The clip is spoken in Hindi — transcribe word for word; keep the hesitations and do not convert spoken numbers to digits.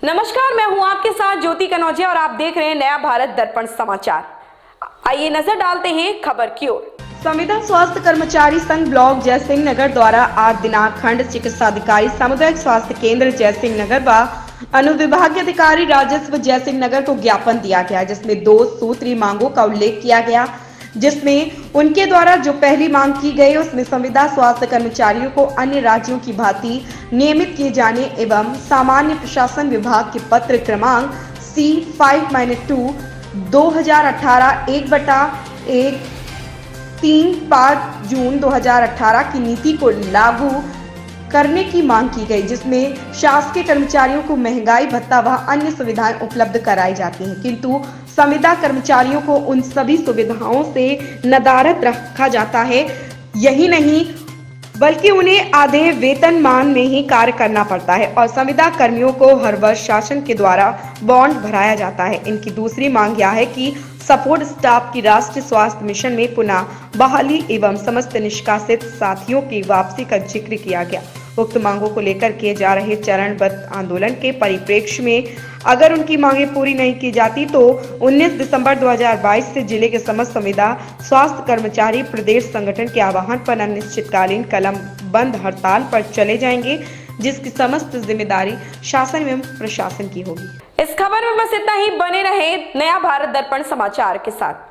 नमस्कार, मैं हूं आपके साथ ज्योति कनौजिया और आप देख रहे हैं नया भारत दर्पण समाचार। आइए नजर डालते हैं खबर की ओर। संविदा स्वास्थ्य कर्मचारी संघ ब्लॉक जयसिंह नगर द्वारा आज दिनांक खंड चिकित्साधिकारी सामुदायिक स्वास्थ्य केंद्र जयसिंह नगर व अनुविभागीय अधिकारी राजस्व जयसिंह नगर को ज्ञापन दिया गया, जिसमें दो सूत्री मांगों का उल्लेख किया गया, जिसमें उनके द्वारा जो पहली मांग की गई उसमें संविदा स्वास्थ्य कर्मचारियों को अन्य राज्यों की भांति नियमित किए जाने एवं सामान्य प्रशासन विभाग के पत्र क्रमांक सी फाइव माइनस टू दो हजार अठारह एक बटा एक तीन पाँच जून दो हजार अठारह की नीति को लागू करने की मांग की गई, जिसमें शासकीय कर्मचारियों को महंगाई भत्ता व अन्य सुविधाएं उपलब्ध कराई जाती हैं, किंतु संविदा कर्मचारियों को उन सभी सुविधाओं से नदारद रखा जाता है। यही नहीं बल्कि उन्हें आधे वेतनमान में ही कार्य करना पड़ता है और संविदा कर्मियों को हर वर्ष शासन के द्वारा बॉन्ड भराया जाता है। इनकी दूसरी मांग यह है कि सपोर्ट स्टाफ की राष्ट्रीय स्वास्थ्य मिशन में पुनः बहाली एवं समस्त निष्कासित साथियों की वापसी का जिक्र किया गया। उक्त मांगों को लेकर किए जा रहे चरणबद्ध आंदोलन के परिप्रेक्ष्य में अगर उनकी मांगें पूरी नहीं की जाती तो उन्नीस दिसंबर दो हजार बाईस से जिले के समस्त संविदा स्वास्थ्य कर्मचारी प्रदेश संगठन के आह्वान पर अनिश्चितकालीन कलम बंद हड़ताल पर चले जाएंगे, जिसकी समस्त जिम्मेदारी शासन एवं प्रशासन की होगी। इस खबर में बस इतना ही। बने रहे नया भारत दर्पण समाचार के साथ।